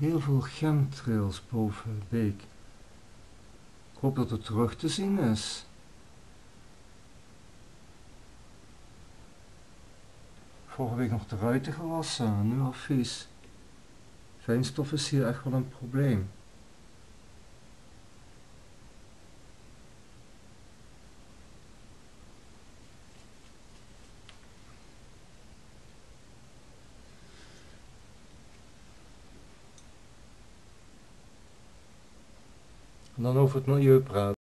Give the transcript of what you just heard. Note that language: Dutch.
heel veel chemtrails boven de beek. Ik hoop dat het terug te zien is. Vorige week nog de ruiten gewassen, nu al vies. Fijnstof is hier echt wel een probleem. En dan over het milieu praten.